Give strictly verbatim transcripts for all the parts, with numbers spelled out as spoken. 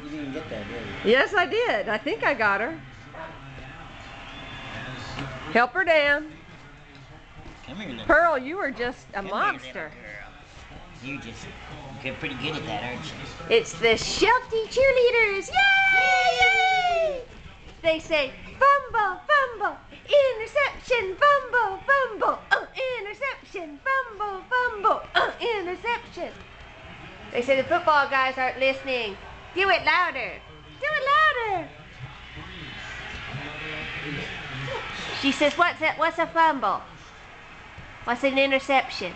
You didn't even get that, did you? Yes, I did. I think I got her. Help her down. Come here, little Pearl, you are just a Come monster. Here, little girl. You just get pretty good at that, aren't you? It's the Sheltie cheerleaders. Yay! Yay! They say, fumble, fumble, interception, fumble, fumble, uh, interception, fumble, fumble, uh, interception. They say the football guys aren't listening. Do it louder. Do it louder. She says, what's that? What's a fumble? What's an interception?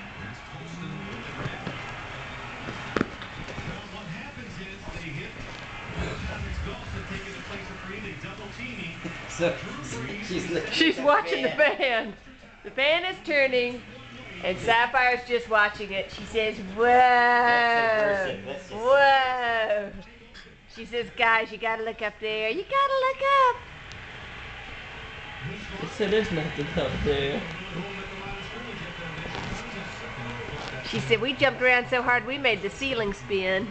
So, she's, she's watching the fan. The fan is turning, and Sapphire's just watching it. She says, whoa, whoa. She says, guys, you gotta look up there. You gotta look up. She said there's nothing up there. She said, we jumped around so hard we made the ceiling spin.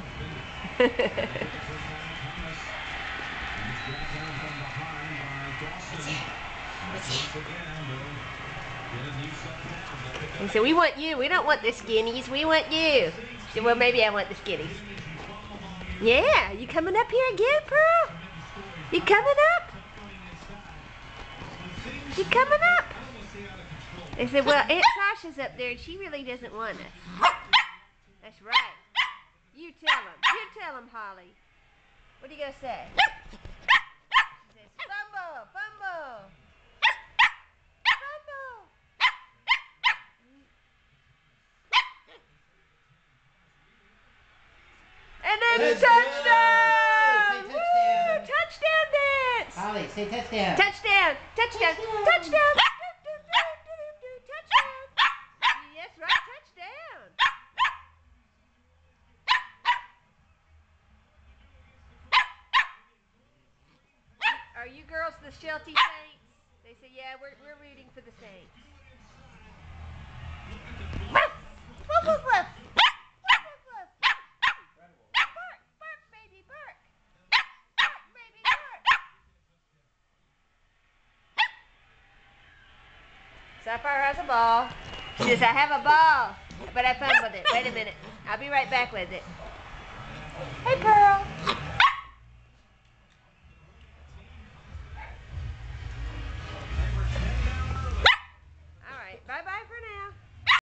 He said, we want you. We don't want the skinnies. We want you. She said, well, maybe I want the skinnies. Yeah, you coming up here again, Pearl? You coming up? You coming up? They said, well, Aunt Sasha's up there, and she really doesn't want us. That's right. You tell him. You tell him, Holly. What are you going to say? She says, fumble, fumble. Fumble. And then Let's touchdown! go. Say touchdown. Woo! Touchdown dance! Holly, say touchdown. Touchdown! Touchdown! Touchdown! Touchdown! Yes, right, touchdown! Are you girls the Sheltie Saints? They say, yeah, we're, we're rooting for the Saints. Woof! Woof, woof, woof! Woof, woof, woof! Bark, bark, baby, bark! Bark, baby, bark! Sapphire has a ball. She says, I have a ball, but I fumbled it. Wait a minute. I'll be right back with it. Hey, Pearl.